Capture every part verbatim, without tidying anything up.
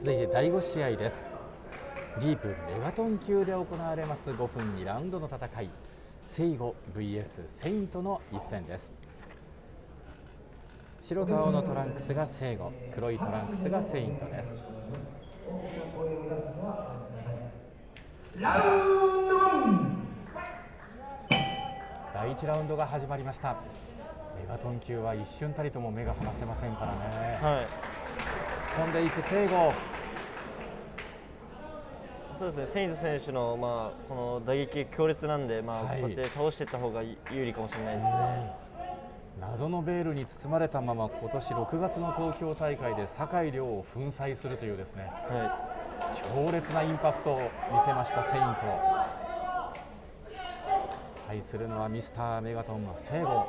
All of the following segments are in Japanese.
続いてだいご試合です。ディープメガトン級で行われますごふんにラウンドの戦い、セイゴ ブイエス セイントの一戦です。白と青のトランクスがセイゴ、黒いトランクスがセイントです。だいいちラウンドが始まりました。メガトン級は一瞬たりとも目が離せませんからね。 はい、 突っ込んでいくセイゴ。 そうですね、セイント選手の、まあ、この打撃強烈なんで、まあはい、こうやって倒していった方が有利かもしれないですね。 謎のベールに包まれたまま今年ろくがつの東京大会で酒井亮を粉砕するというですね、はい、強烈なインパクトを見せましたセイント。対するのはミスターメガトンのセイゴ。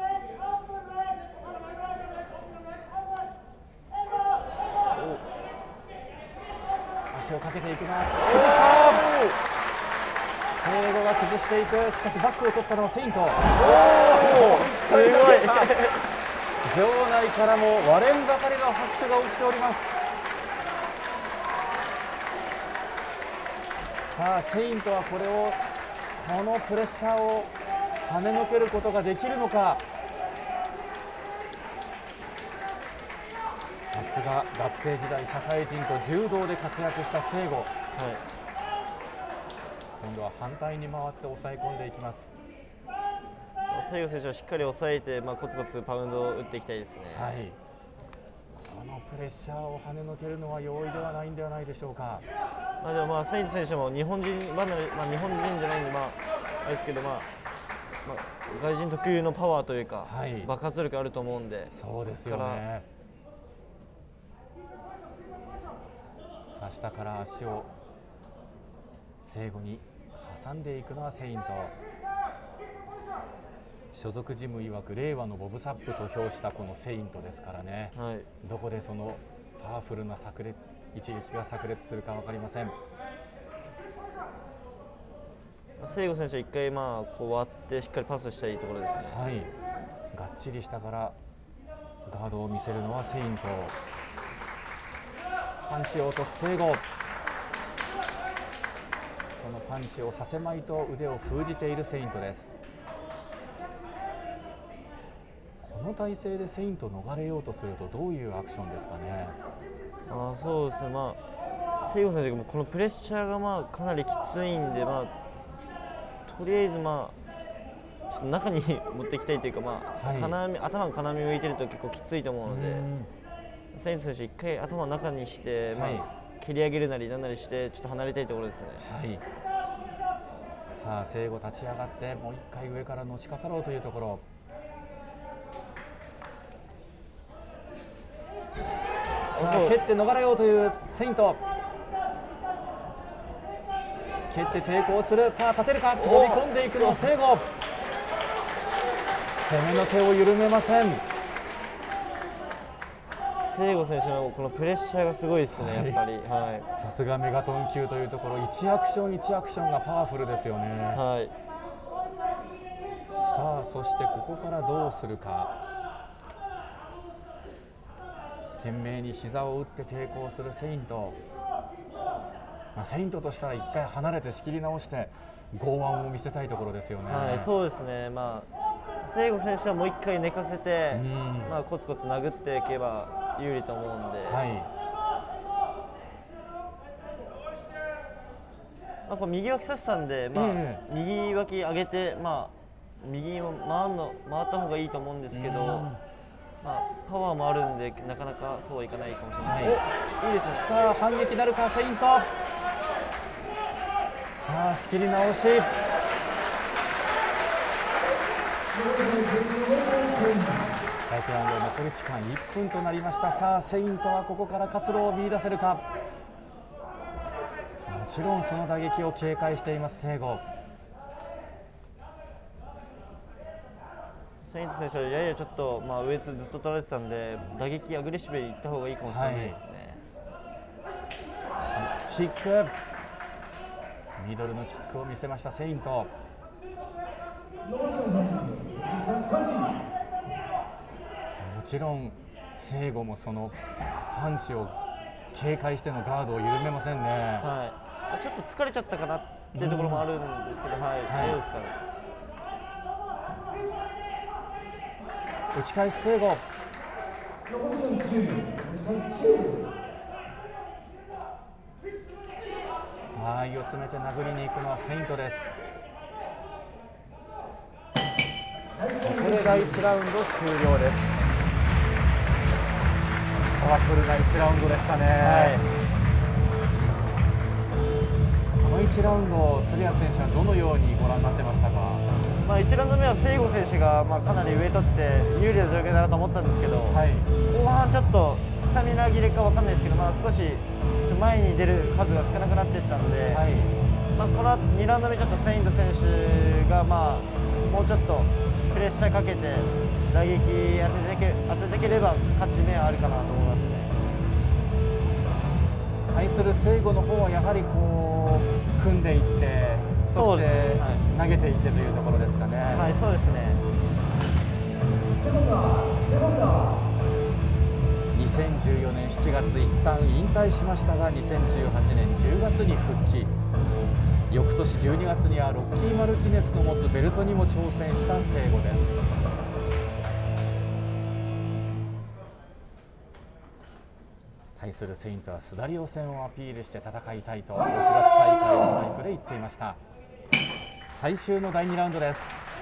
足をかけていきます。崩した。セイゴが崩していく。しかしバックを取ったのはセイント。おお、 すごい。 場内からも割れんばかりの拍手が起きております。さあセイントはこれをこのプレッシャーを跳ねのけることができるのか。さすが学生時代社会人と柔道で活躍したセイゴ、はい、今度は反対に回って抑え込んでいきます。 セイゴ選手はしっかり抑えて、まあ、コツコツパウンドを打っていきたいですね。 はい、このプレッシャーを跳ねのけるのは容易ではないんではないでしょうか。 まあでもまあセイント選手も日本人離れ、まあ、日本人じゃないんで、まああれですけど、まあまあ、外人特有のパワーというか、はい、爆発力あると思うんで。 そうですよね。さあ下から足をセイゴに挟んでいくのはセイント。所属ジム曰く令和のボブサップと評したこのセイントですからね、はい、どこでそのパワフルな炸裂一撃が炸裂するか分かりません。 セイゴ選手は一回まあこう割ってしっかりパスしたいところですね。 はい、がっちり下からガードを見せるのはセイント。パンチを落とすセイゴ。そのパンチをさせまいと腕を封じているセイントです。この体勢でセイント逃れようとするとどういうアクションですかね。 ああ、そうですね、まあ、セイゴ選手がこのプレッシャーがまあかなりきついんで、まあ、とりあえず、まあ、ちょっと中に持っていきたいというか、まあ、はい、金網頭が金網向いてると結構きついと思うので、セイント選手、一回頭を中にして、はい、まあ、蹴り上げるなりなんなりして、ちょっと離れたいところですね。 はい、さあ、セイゴ立ち上がって、もう一回上からのしかかろうというところ。さあ蹴って逃れようというセイント。蹴って抵抗する。さあ立てるか。飛び込んでいくのはセイゴ。攻めの手を緩めません。 セイゴ選手のこのプレッシャーがすごいですね、はい、やっぱり。はい、 さすがメガトン級というところ、いちアクションいちアクションがパワフルですよね。 はい、 さあそしてここからどうするか。懸命に膝を打って抵抗するセイント。まあ、セイントとしたら一回離れて仕切り直して剛腕を見せたいところですよね。 はい、そうですね。まあ、セイゴ選手はもう一回寝かせて、まあ、コツコツ殴っていけば有利と思うんで、はい、まあ、これ右脇差したんで、まあ、えー、右脇上げて、まあ、右を回るの回った方がいいと思うんですけど、まあ、パワーもあるんでなかなかそうはいかないかもしれない。はい、お、いいですね。 さあ反撃なるかセイント。さあ仕切り直し。だいいちラウンド残り時間いっぷんとなりました。さあセイントはここから活路を見出せるか。もちろんその打撃を警戒していますセイゴ。 セイント選手はややちょっと、まあ、上ずっと取られてたんで、打撃アグレッシブにいった方がいいかもしれないですね。 はい、キック、ミドルのキックを見せましたセイント。もちろんセイゴもそのパンチを警戒してのガードを緩めませんね。 はい、ちょっと疲れちゃったかなっていうところもあるんですけど、うん、はい、はい、どうですかね。 打ち返す聖吾。間合いを詰めて殴りに行くのはセイントです。ここでだいいちラウンド終了です。パワフルないちラウンドでしたね。はい、このいちラウンド、鶴谷選手はどのようにご覧になってましたか。 まあいちラウンド目は聖吾選手がまあかなり上取って有利な状況だなと思ったんですけど、はい、後半ちょっとスタミナ切れかわかんないですけど、まあ、少し前に出る数が少なくなっていったので、はい、まあこのにラウンド目ちょっとセイント選手がまあもうちょっとプレッシャーかけて打撃当ててけ当ててければ勝ち目はあるかなと思いますね。 対する聖吾の方はやはりこう組んでいって、そして投げていってというところですかね。 はい、そうですね。 にせんじゅうよねんしちがつ一旦引退しましたが、にせんじゅうはちねんじゅうがつに復帰。翌年じゅうにがつにはロッキー・マルティネスの持つベルトにも挑戦した聖吾です。対するセイントはスダリオ戦をアピールして戦いたいとろくがつ大会のマイクで言っていました。最終のだいにラウンドです。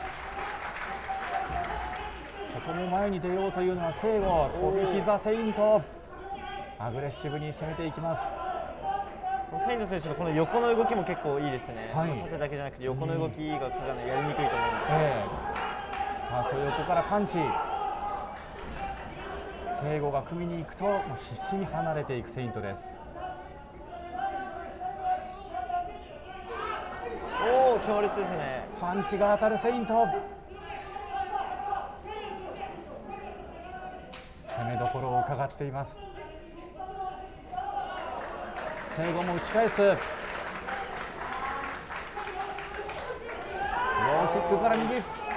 ここも前に出ようというのは聖吾。飛び膝セイント、アグレッシブに攻めていきます。 セイント選手のこの横の動きも結構いいですね。はい、縦だけじゃなくて横の動きがかなりやりにくいと思うので、えー、さあその横からパンチ。聖吾が組みに行くともう必死に離れていくセイントです。 おお、強烈ですね。 パンチが当たるセイント。攻めどころを伺っています。聖吾も打ち返す。ローキックから右。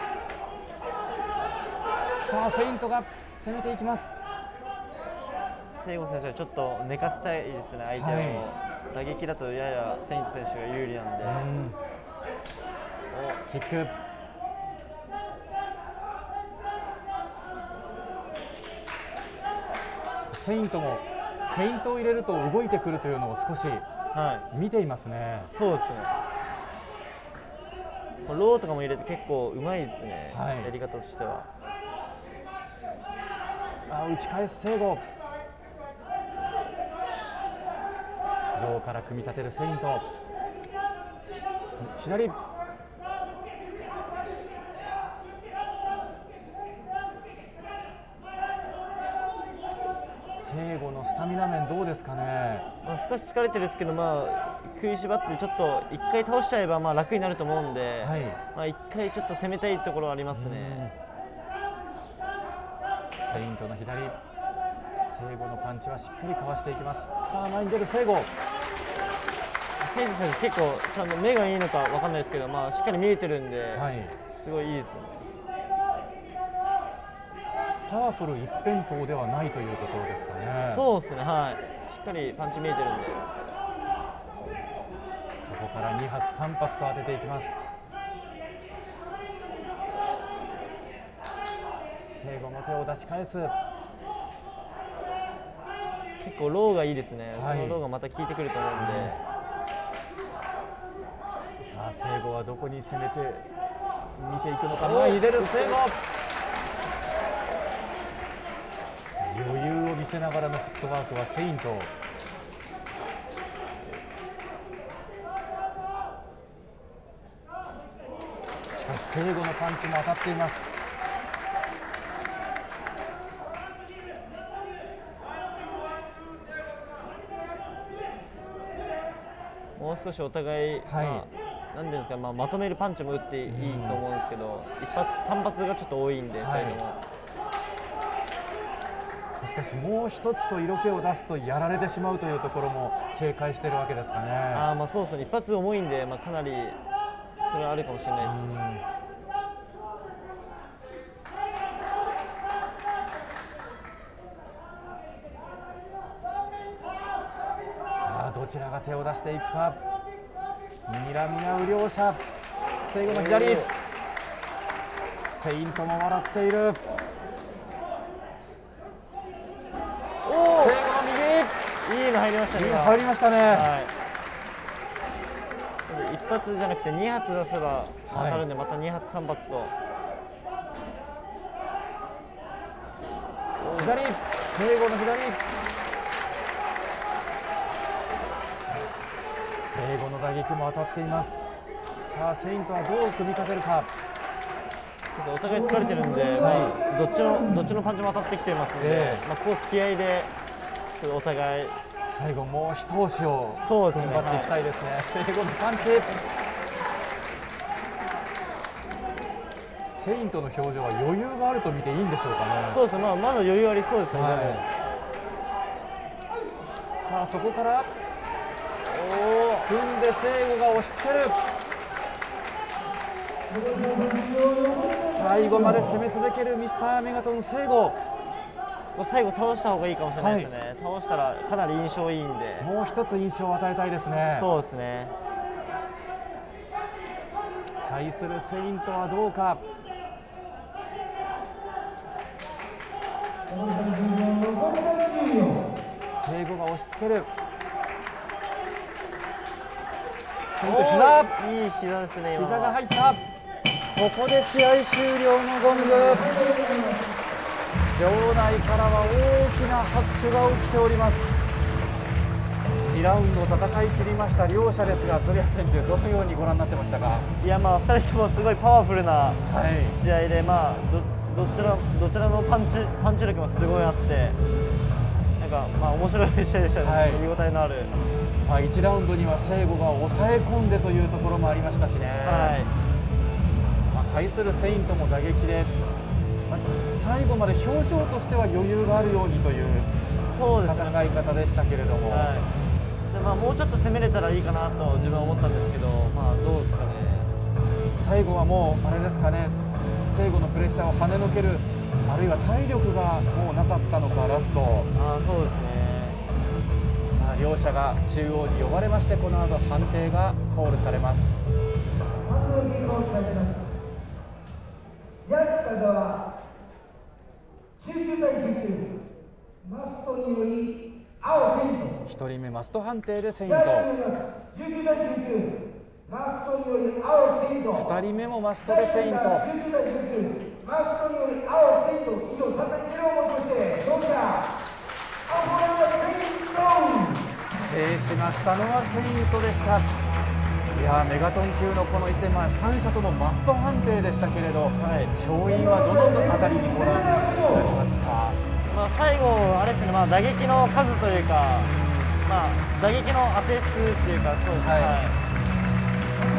さあセイントが攻めていきます。 聖吾選手はちょっと寝かせたいですね、相手を。はい、打撃だとややセイント選手が有利なんで。うん、 おキック。セイントもフェイントを入れると動いてくるというのを少し見ていますね。 はい、そうですね。ローとかも入れて結構うまいですね、はい、やり方としては。 あ、打ち返す聖吾。ローから組み立てるセイント。左。聖吾のスタミナ面どうですかね。 まあ少し疲れてるんですけど、まあ、食いしばってちょっといっかい倒しちゃえばまあ楽になると思うんで、はい、まあいっかいちょっと攻めたいところはありますね。 セイントの左。聖吾のパンチはしっかりかわしていきます。さあ前に出る聖吾。 セイント選手結構ちゃんと目がいいのかわかんないですけど、まあしっかり見えてるんで、はい、すごいいいですね。 パワフル一辺倒ではないというところですかね。 そうですね、はい、しっかりパンチ見えてるんで、 そこからに発さん発と当てていきます。聖吾も手を出し返す。 結構ローがいいですね、はい、このローがまた効いてくると思うんで、 うん、さあ聖吾はどこに攻めて見ていくのか。前に出る聖吾。余裕を見せながらのフットワークはセイント。しかし聖吾のパンチも当たっています。 もう少しお互い、はい、まあ、なんていうんですか、まあ、まとめるパンチも打っていいと思うんですけど、一発単発がちょっと多いんで、はい、ふたりとも。 しかしもう一つと色気を出すとやられてしまうというところも警戒しているわけですかね。 あ、まあそうですね、一発重いんで、まあ、かなりそれはあるかもしれないですね。 どちらが手を出していくか。睨み合う両者。セイゴの左、セイントも笑っている。セイゴの右、いいの入りましたね。 入りましたね。はい、 一発じゃなくてに発出せば当たるんで、はい、またに発さん発と。 左、セイゴの左。セイゴの打撃も当たっています。さあセイントはどう組み立てるか。 お互い疲れてるんで、はい、どっちのどっちのパンチも当たってきてますので、えー、まあこう気合でお互い最後もう一押しを踏ん張っていきたいですね。セイゴのパンチ。セイントの表情は余裕があると見ていいんでしょうかね。 そうですね、まあ、まだ余裕ありそうですね。はい、 さあそこからお踏んでセイゴが押し付ける。最後まで攻め続けるミスターメガトンセイゴ。 最後倒した方がいいかもしれないですね。はい、倒したらかなり印象いいんで、 もう一つ印象を与えたいですね。 そうですね。 対するセイントはどうか。セイゴが押し付ける。セイント膝、 いい膝ですね。 膝が入った。ここで試合終了のゴング。場内からは大きな拍手が起きております。にラウンド戦い切りました両者ですが、鶴谷選手どのようにご覧になってましたか。 いや、まあふたりともすごいパワフルな試合で、はい、まあ ど, どちらどちらのパンチパンチ力もすごいあって、なんかまあ面白い試合でしたね。はい、見応えのある。 まあいちラウンドにはセイゴが抑え込んでというところもありましたしね。はい、まあ対するセイントも打撃で、まあ、最後まで表情としては余裕があるようにという戦い方でしたけれども、はい、 でまあもうちょっと攻めれたらいいかなと自分は思ったんですけど、まあどうですかね。 最後はもうあれですかね、セイゴのプレッシャーを跳ねのける、あるいは体力がもうなかったのかラスト。 あそうですね。 さあ両者が中央に呼ばれまして、この後判定がコールされます。 判定の結果をお伝えします。ジャッジ風はじゅうきゅうたいじゅうきゅう、マストにより青セイント。 ひとりめマスト判定でセイント。 じゅうきゅうたいじゅうきゅう、マストにより青セイント。 ふたりめもマストでセイント。 じゅうきゅうたいじゅうきゅう、マストにより青セイント。以上さんたいゼロをもちまして勝者青コーナーセイント。 制しましたのはセイントでした。いやメガトン級のこの一戦、まあ、さん者ともマスト判定でしたけれど、はい、勝因はどのあたりにご覧になりますか。 まあ、最後、あれですね、まあ、打撃の数というか、まあ、打撃の当て数っていうか、そうですね、はいはい、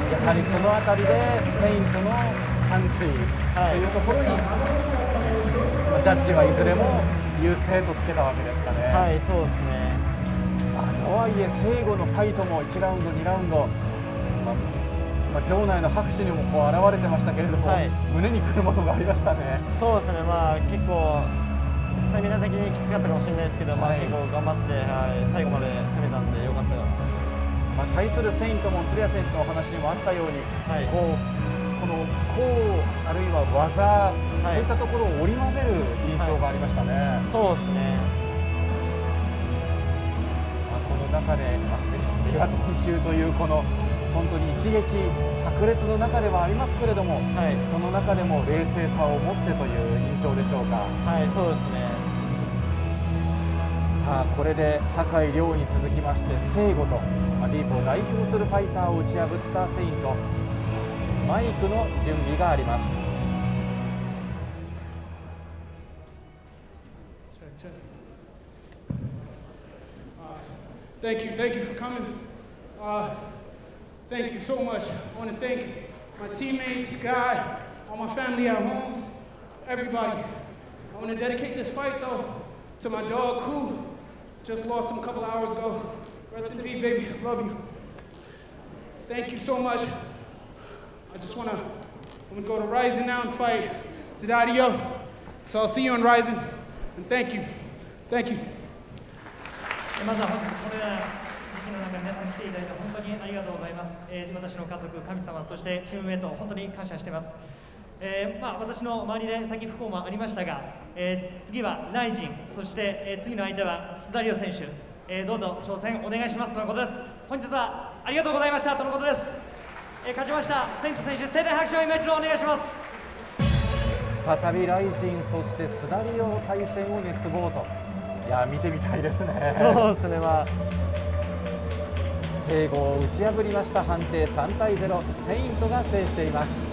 やはりそのあたりでセイントのパンチというところに、はい、ジャッジはいずれも優勢とつけたわけですかね。 はい、そうですね。 とはいえ、セイゴのファイトもいちラウンド、にラウンド、まあまあ、場内の拍手にもこう現れてましたけれども、はい、胸にくるものがありましたね。 そうですね、まあ、結構、スタミナ的にきつかったかもしれないですけど、はい、まあ、結構頑張って、はい、最後まで攻めたんで、よかったな。 まあ、対するセイントも鶴谷選手のお話にもあったように、はい、こうこの攻あるいは技、はい、そういったところを織り交ぜる印象がありましたね。はい、 そうですね。 中で、まあ、メガトン級というこの本当に一撃炸裂の中ではありますけれども、はい、その中でも冷静さを持ってという印象でしょうか。 はい、そうですね。 さあこれで酒井亮に続きましてセイゴと、まあ、ディープを代表するファイターを打ち破ったセイント、マイクの準備があります。 Thank you, thank you for coming. Uh, thank you so much. I want to thank my teammates, Guy, all my family at home, everybody. I want to dedicate this fight, though, to my dog, Koo. Just lost him a couple hours ago. Rest in peace, baby. Love you. Thank you so much. I just want to, I'm going to go to Rising now and fight Sidadio. So I'll see you on Rising. And thank you. Thank you. まずはこれ席の中皆さん来ていただいて本当にありがとうございます。えー、私の家族、神様、そしてチームメイト、本当に感謝しています。えーまあ、私の周りで先不幸もありましたが、えー、次はライジン、そして、えー、次の相手はスダリオ選手、えー、どうぞ挑戦お願いしますとのことです。本日はありがとうございましたとのことです。えー、勝ちましたセント選手、盛大拍手を今一度お願いします。 再びライジン、そしてスダリオの対戦を熱望と、いや見てみたいですね。 そうですね、まあ聖護を打ち破りました。判定さんたいゼロ、セイントが制しています。